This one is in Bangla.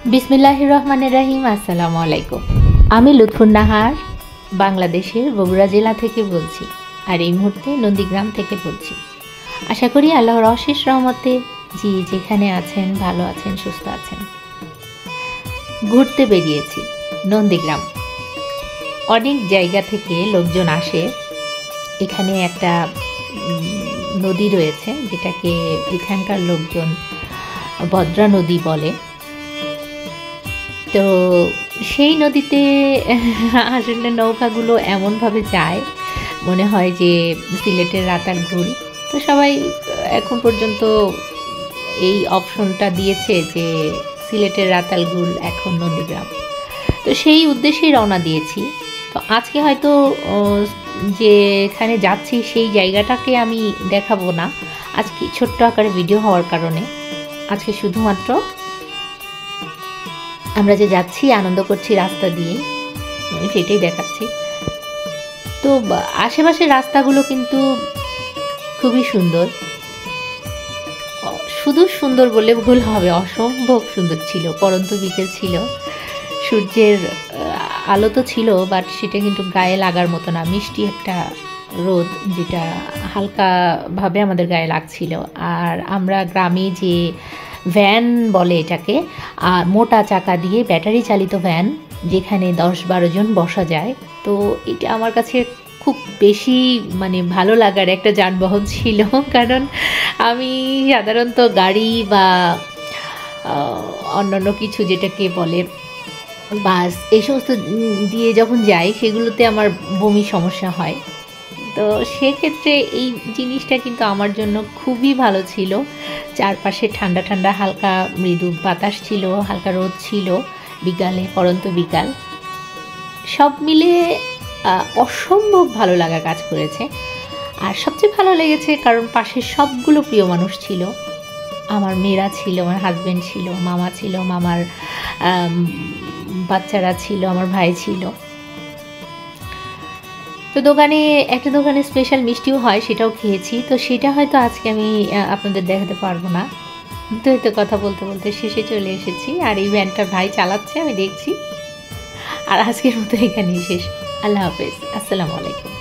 বিসমিল্লাহির রহমানির রহিম। আসসালামু আলাইকুম। আমি লুৎফুন নাহার বাংলাদেশের বগুড়া জেলা থেকে বলছি, আর এই মুহূর্তে নন্দীগ্রাম থেকে বলছি। আশা করি আল্লাহর অশেষ রহমতে যেখানে আছেন ভালো আছেন, সুস্থ আছেন। ঘুরতে বেরিয়েছি নন্দীগ্রাম। অনেক জায়গা থেকে লোকজন আসে। এখানে একটা নদী রয়েছে যেটাকে এখানকার লোকজন ভদ্রা নদী বলে। তো সেই নদীতে আসলে নৌকাগুলো এমনভাবে যায় মনে হয় যে সিলেটের রাতার ঘুল। তো সবাই এখন পর্যন্ত এই অপশনটা দিয়েছে যে সিলেটের রাতাল ঘুল এখন নন্দীগ্রাম। তো সেই উদ্দেশ্যেই রওনা দিয়েছি। তো আজকে হয়তো যেখানে যাচ্ছি সেই জায়গাটাকে আমি দেখাবো না আজকে, ছোট্ট আকারে ভিডিও হওয়ার কারণে। আজকে শুধুমাত্র আমরা যে যাচ্ছি, আনন্দ করছি রাস্তা দিয়ে, সেটাই দেখাচ্ছি। তো আশেপাশের রাস্তাগুলো কিন্তু খুবই সুন্দর। শুধু সুন্দর বলে ভুল হবে, অসম্ভব সুন্দর ছিল। পরন্ত বিকেল ছিল, সূর্যের আলো তো ছিল, বাট সেটা কিন্তু গায়ে লাগার মতো না। মিষ্টি একটা রোদ যেটা হালকাভাবে আমাদের গায়ে লাগছিল। আর আমরা গ্রামে যে ভ্যান বলে এটাকে, আর মোটা চাকা দিয়ে ব্যাটারি চালিত ভ্যান, যেখানে 10-12 জন বসা যায়। তো এটা আমার কাছে খুব বেশি ভালো লাগার একটা যানবাহন ছিল, কারণ আমি সাধারণত গাড়ি বা অন্যান্য কিছু যেটাকে বলে বাস, এই সমস্ত দিয়ে যখন যাই সেগুলোতে আমার বমি সমস্যা হয়। তো সেক্ষেত্রে এই জিনিসটা কিন্তু আমার জন্য খুবই ভালো ছিল। চারপাশে ঠান্ডা ঠান্ডা হালকা মৃদু বাতাস ছিল, হালকা রোদ ছিল বিকালে, পরন্ত বিকাল। সব মিলে অসম্ভব ভালো লাগা কাজ করেছে। আর সবচেয়ে ভালো লেগেছে কারণ পাশে সবগুলো প্রিয় মানুষ ছিল। আমার মেয়েরা ছিল, আমার হাজব্যান্ড ছিল, মামা ছিল, মামার বাচ্চারা ছিল, আমার ভাই ছিল। তো একটা দোকানে স্পেশাল মিষ্টিও হয়, সেটাও খেয়েছি। তো সেটা হয়তো আজকে আমি আপনাদের দেখাতে পারবো না। তো কথা বলতে বলতে শেষে চলে এসেছি। আর এই ভ্যানটা ভাই চালাচ্ছে, আমি দেখছি। আর আজকের মতো এখানেই শেষ। আল্লাহ হাফেজ, আসসালামু আলাইকুম।